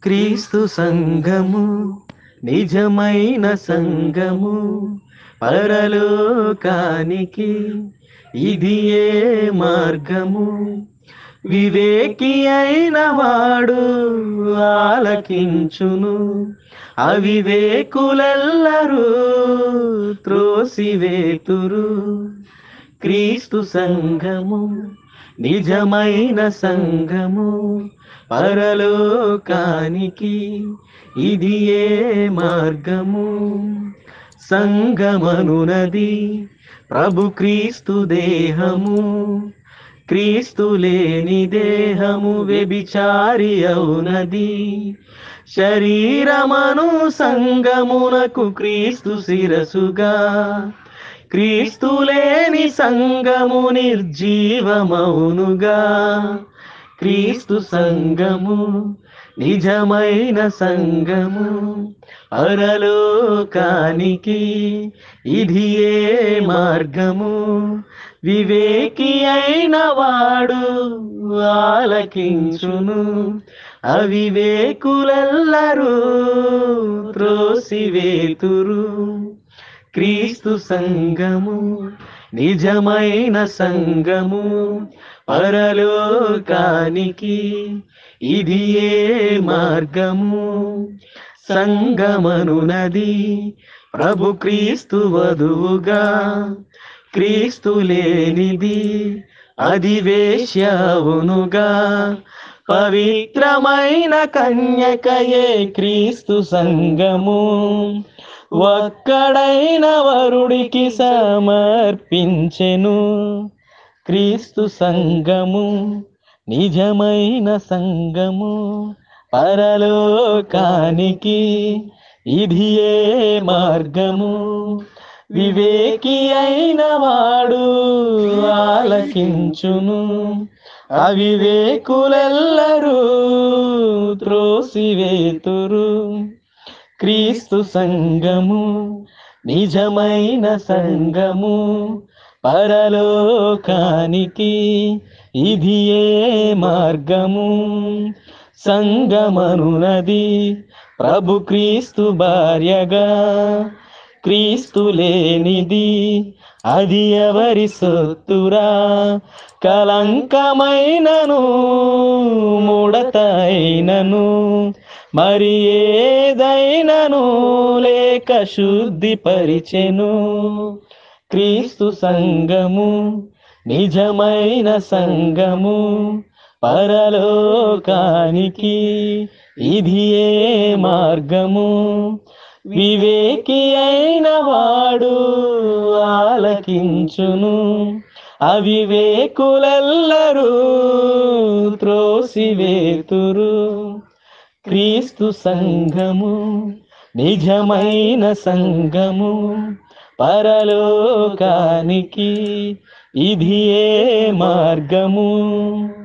క్రీస్తు సంఘము నిజమైన సంఘము పరలోకానికి ఇది ఏ మార్గము వివేకి అయిన వాడు ఆలకించును అవివేకులెల్లరూ త్రోసివేతురు క్రీస్తు సంఘము నిజమైన సంఘము పరలోకానికి ఇది ఏ మార్గము సంగమనునది ప్రభు క్రీస్తు దేహము క్రీస్తు లేని దేహము వ్యభిచారి అవునది శరీరమను సంగమునకు క్రీస్తు శిరసుగా క్రీస్తు లేని సంగము నిర్జీవమౌనుగా క్రీస్తు సంఘము నిజమైన సంఘము పరలోకానికి ఇది ఏ మార్గము వివేకి అయిన వాడు ఆలకించును అవివేకులెల్లరూ త్రోసివేతురు క్రీస్తు సంఘము నిజమైన సంఘము పరలోకానికి ఇది ఏ మార్గము సంగమనునది ప్రభు క్రీస్తు వధువుగా క్రీస్తు లేనిది అది వేశ్యవునుగా పవిత్రమైన కన్యకయే క్రీస్తు సంఘము ఒక్కడైన వరుడికి సమర్పించెను క్రీస్తు సంఘము నిజమైన సంఘము పరలోకానికి ఇది ఏ మార్గము వివేకి అయిన వాడు ఆలకించును అవివేకులెల్లరూ త్రోసివేతురు క్రీస్తు సంఘము నిజమైన సంఘము పరలోకానికి ఇది ఏ మార్గము సంగమనునది ప్రభు క్రీస్తు భార్యగా క్రీస్తు లేనిది అది ఎవరి సొత్తురా కలంకమైనను ముడతైనను మరి ఏదైనను లేక శుద్ధిపరిచెను క్రీస్తు సంఘము నిజమైన సంఘము పరలోకానికి ఇది ఏ మార్గము వివేకి అయిన వాడు ఆలకించును అవివేకులెల్లరూ త్రోసివేతురు క్రీస్తు సంఘము నిజమైన సంఘము పరలోకానికి ఇది ఏ మార్గము